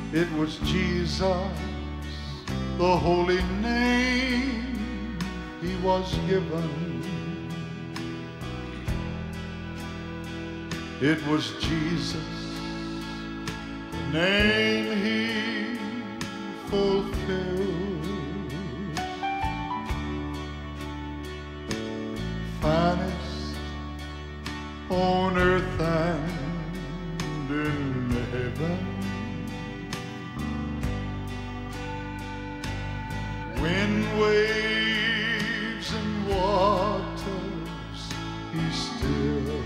It was Jesus, the holy name he was given. It was Jesus, the name he fulfilled. Finest on earth and in heaven. Wind, waves, and waters, he still.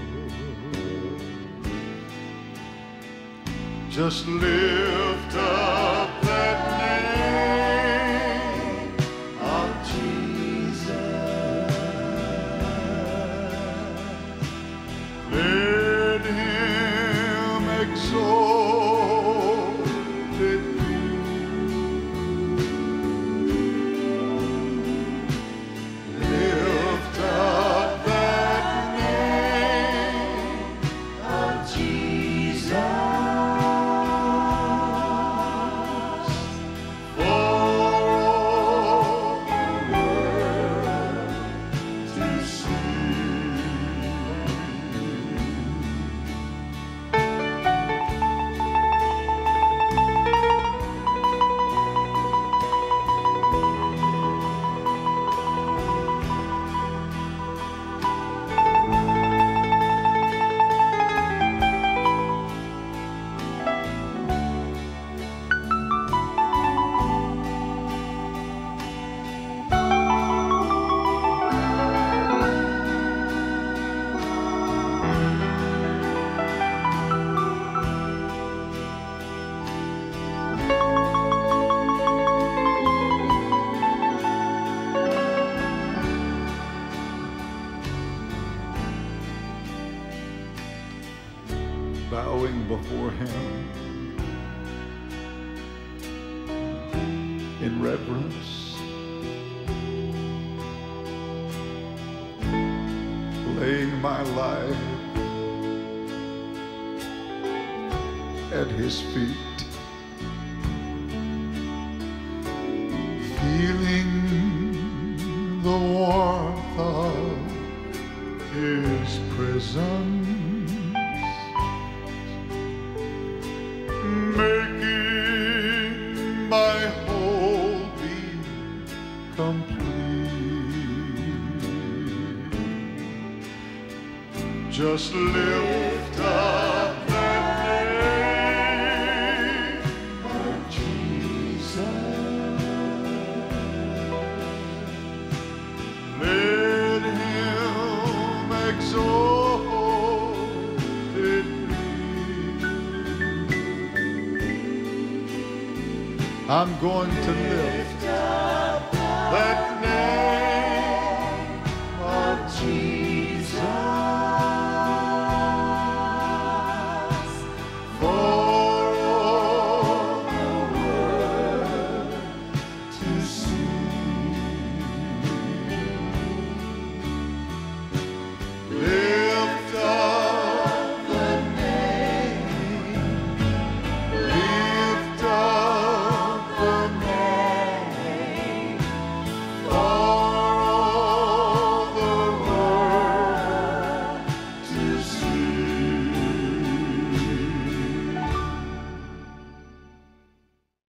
Just lift up that name of Jesus. Let him exalt it. Lift up that name of Jesus. Bowing before him in reverence, laying my life at his feet, feeling the warmth of his presence, making my whole being complete. Just lift up that name of Jesus. Let him exalt it. I'm going to lift up that name of Jesus.